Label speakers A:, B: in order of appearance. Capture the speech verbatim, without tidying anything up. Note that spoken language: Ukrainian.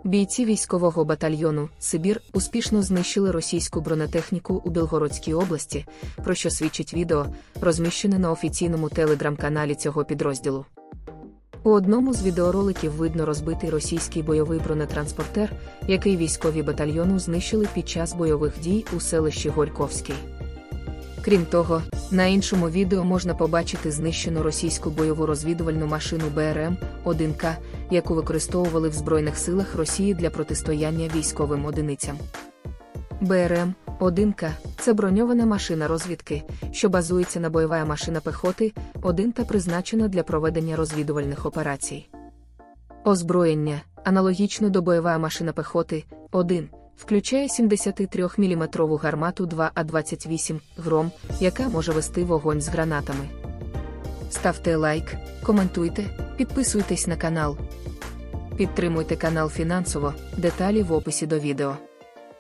A: Бійці військового батальйону «Сибір» успішно знищили російську бронетехніку у Білгородській області, про що свідчить відео, розміщене на офіційному телеграм-каналі цього підрозділу. У одному з відеороликів видно розбитий російський бойовий бронетранспортер, який військові батальйону знищили під час бойових дій у селищі Горьковський. Крім того, на іншому відео можна побачити знищену російську бойову розвідувальну машину Б Р М один К, яку використовували в Збройних силах Росії для протистояння військовим одиницям. Б Р М один К – це броньована машина розвідки, що базується на бойова машина пехоти один та призначена для проведення розвідувальних операцій. Озброєння, аналогічно до бойова машина пехоти один, включає сімдесятитрьохміліметрову гармату два А двадцять вісім «Гром», яка може вести вогонь з гранатами. Ставте лайк, коментуйте, підписуйтесь на канал. Підтримуйте канал фінансово, деталі в описі до відео.